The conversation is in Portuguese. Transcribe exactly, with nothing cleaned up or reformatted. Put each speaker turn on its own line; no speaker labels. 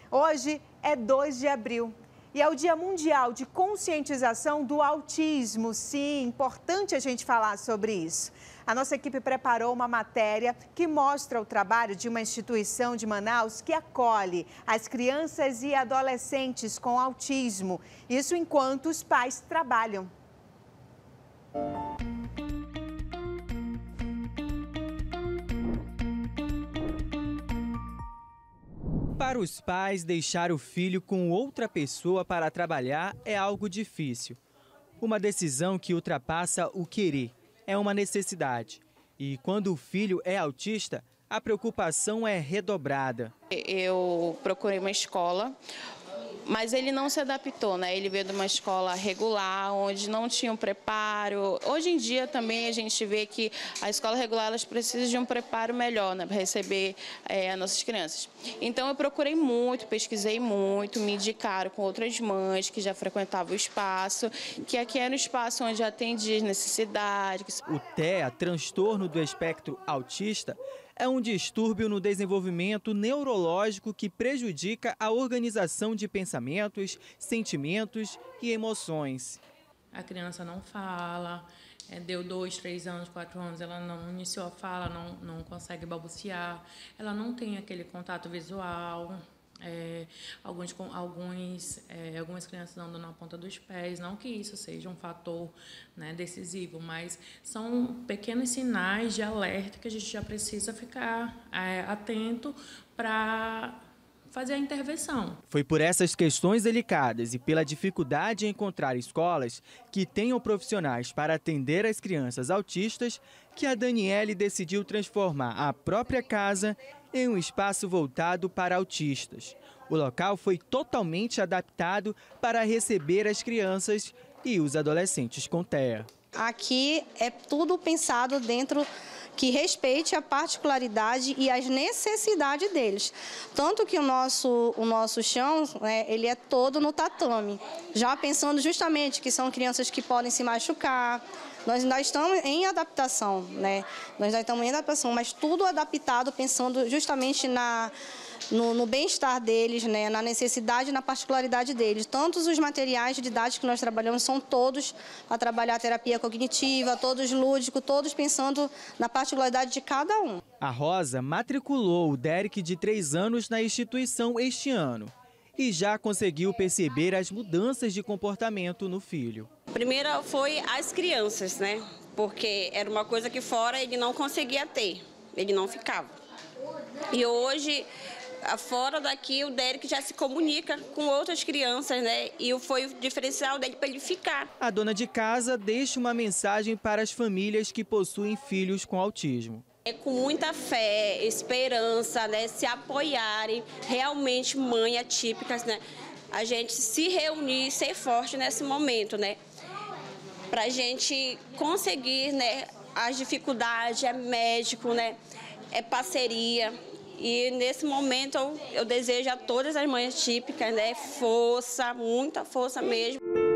Hoje é dois de abril e é o Dia Mundial de Conscientização do Autismo. Sim, importante a gente falar sobre isso. A nossa equipe preparou uma matéria que mostra o trabalho de uma instituição de Manaus que acolhe as crianças e adolescentes com autismo. Isso enquanto os pais trabalham.
Para os pais, deixar o filho com outra pessoa para trabalhar é algo difícil. Uma decisão que ultrapassa o querer, é uma necessidade. E quando o filho é autista, a preocupação é redobrada.
Eu procurei uma escola, mas ele não se adaptou, né? Ele veio de uma escola regular, onde não tinha um preparo. Hoje em dia também a gente vê que a escola regular elas precisam de um preparo melhor, né, para receber é, as nossas crianças. Então eu procurei muito, pesquisei muito, me indicaram com outras mães que já frequentavam o espaço, que aqui era um espaço onde atendia as necessidades.
O T E A, transtorno do espectro autista, é um distúrbio no desenvolvimento neurológico que prejudica a organização de pensamentos, sentimentos e emoções.
A criança não fala, é, deu dois, três anos, quatro anos, ela não iniciou a fala, não, não consegue balbuciar, ela não tem aquele contato visual. É, alguns, alguns, é, algumas crianças andam na ponta dos pés, não que isso seja um fator, né, decisivo, mas são pequenos sinais de alerta que a gente já precisa ficar é, atento para fazer a intervenção.
Foi por essas questões delicadas e pela dificuldade em encontrar escolas que tenham profissionais para atender as crianças autistas que a Daniele decidiu transformar a própria casa em um espaço voltado para autistas. O local foi totalmente adaptado para receber as crianças e os adolescentes com T E A.
Aqui é tudo pensado dentro que respeite a particularidade e as necessidades deles. Tanto que o nosso, o nosso chão, né, ele é todo no tatame, já pensando justamente que são crianças que podem se machucar. Nós ainda estamos em adaptação, né? Nós ainda estamos em adaptação, mas tudo adaptado pensando justamente na, no, no bem-estar deles, né? Na necessidade e na particularidade deles. Tantos os materiais didáticos que nós trabalhamos são todos para trabalhar a terapia cognitiva, todos lúdicos, todos pensando na particularidade de cada um.
A Rosa matriculou o Derek de três anos na instituição este ano e já conseguiu perceber as mudanças de comportamento no filho.
Primeiro foi as crianças, né? Porque era uma coisa que fora ele não conseguia ter, ele não ficava. E hoje, fora daqui, o Derek já se comunica com outras crianças, né? E foi o diferencial dele para ele ficar.
A dona de casa deixa uma mensagem para as famílias que possuem filhos com autismo.
É com muita fé, esperança, né? Se apoiarem, realmente mães atípicas, né? A gente se reunir, ser forte nesse momento, né? Para a gente conseguir, né, as dificuldades, é médico, né, é parceria. E nesse momento eu, eu desejo a todas as mães típicas, né, força, muita força mesmo.